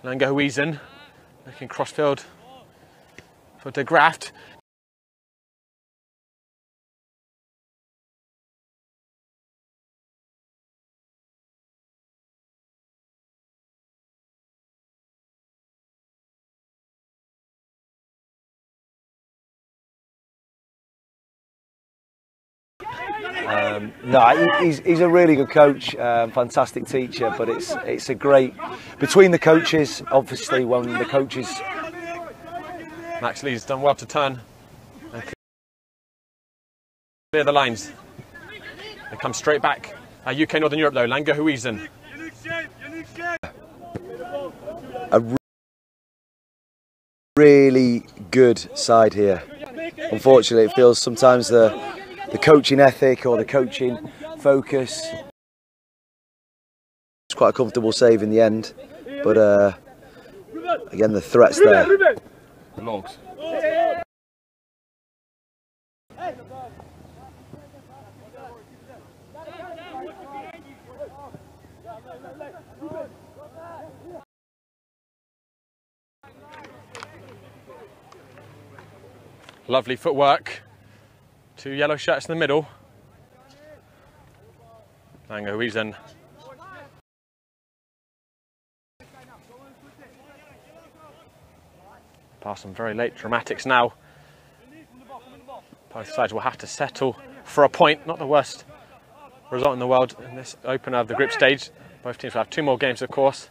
Langerhuizen looking crossfield for De Graft. No, he's a really good coach, fantastic teacher, but it's a great, between the coaches, obviously when the coaches... Max Lee's done well to turn and clear the lines. They come straight back. UK Northern Europe though, Langerhuizen. A really good side here. Unfortunately, it feels sometimes the coaching ethic or the coaching focus. It's quite a comfortable save in the end, but again the threat's there. Logs. Lovely footwork. 2 yellow shirts in the middle. Langerhuizen. Past some very late dramatics now. Both sides will have to settle for a point. Not the worst result in the world in this opener of the group stage. Both teams will have 2 more games, of course.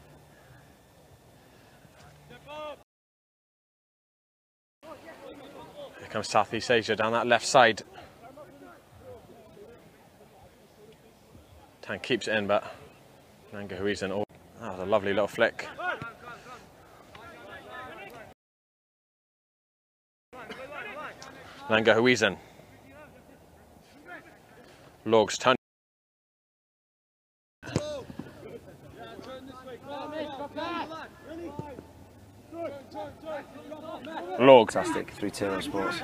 Here comes Southeast Asia down that left side. Tan keeps it in, but Langerhuizen. Oh, that was a lovely little flick. Langerhuizen. Logs turn. Logs. Fantastic through Tiro Sports.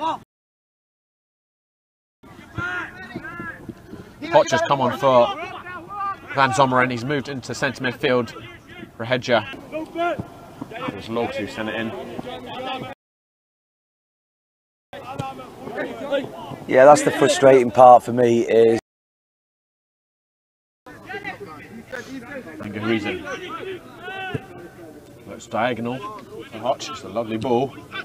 Potcher's come on for Van Zommeren. He's moved into centre midfield. Rahedja. That was Logs who sent it in. Yeah, that's the frustrating part for me is... Langerhuizen. Looks diagonal for Hotch. It's a lovely ball.